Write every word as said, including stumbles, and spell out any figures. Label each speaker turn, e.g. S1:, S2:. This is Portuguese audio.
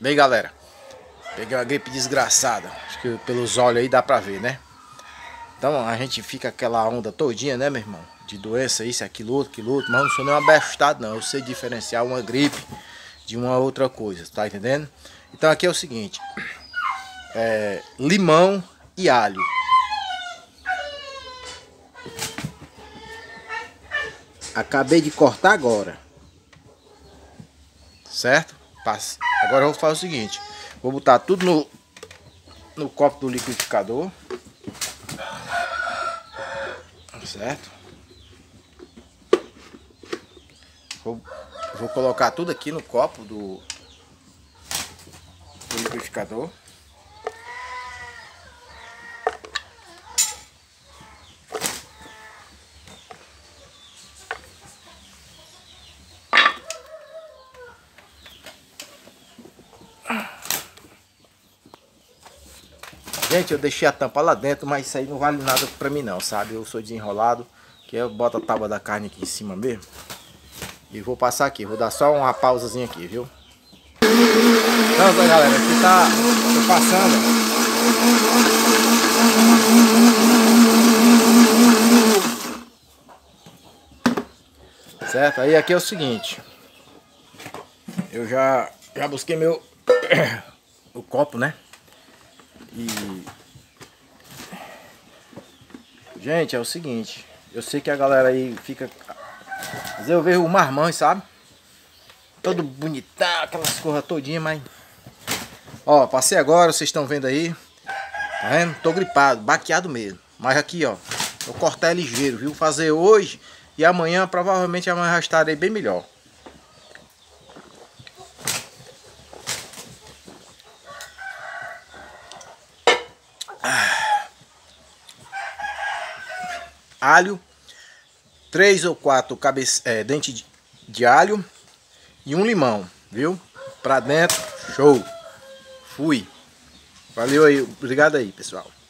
S1: Bem, galera, peguei uma gripe desgraçada. Acho que pelos olhos aí dá pra ver, né? Então a gente fica aquela onda todinha, né, meu irmão? De doença, isso, aquilo, outro, aquilo, outro. Mas eu não sou nem um abestado, não. Eu sei diferenciar uma gripe de uma outra coisa, tá entendendo? Então aqui é o seguinte. É, limão e alho. Acabei de cortar agora. Certo? Passa. Agora eu vou fazer o seguinte. Vou botar tudo no, no copo do liquidificador. Certo? Vou, vou colocar tudo aqui no copo do, do liquidificador. Gente, eu deixei a tampa lá dentro, mas isso aí não vale nada pra mim não, sabe? Eu sou desenrolado, que eu boto a tábua da carne aqui em cima mesmo. E vou passar aqui, vou dar só uma pausazinha aqui, viu? Então, galera, aqui tá, tô passando. Certo? Aí aqui é o seguinte. Eu já, já busquei meu o copo, né? E gente, é o seguinte, eu sei que a galera aí fica, às vezes eu vejo o marmão, sabe? Todo bonitão, aquelas coisas todinhas, mas ó, passei agora, vocês estão vendo aí. Tá vendo? Tô gripado, baqueado mesmo. Mas aqui, ó, vou cortar ligeiro, viu? Fazer hoje e amanhã, provavelmente amanhã já estarei bem melhor. Alho, três ou quatro cabe é, dentes de, de alho e um limão, viu? Pra dentro, show. Fui. Valeu aí, obrigado aí, pessoal.